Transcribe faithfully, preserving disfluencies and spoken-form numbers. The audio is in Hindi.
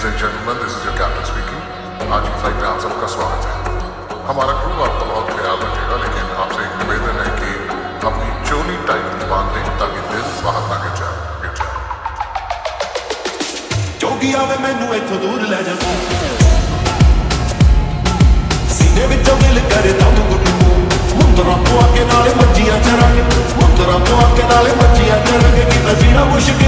Ladies and gentleman, this is your captain speaking. आज की फ्लाइट में आप सबका स्वागत है। हमारा क्रू आपका बहुत ख्याल रखेगा, लेकिन आपसे एक निवेदन है कि अपनी चोली टाइट बांध लें ताकि दिल बाहर ना गिर जाए गिर जाए जोगी आवे मैनू इथों दूर ले जा, सीने विचों दिल करे दम गुटू, मुंदरा तो आके नाले मच्छियां चरांगे, मुंदरा तो आके नाले मच्छियां चरांगे, कि जीना मुश्किल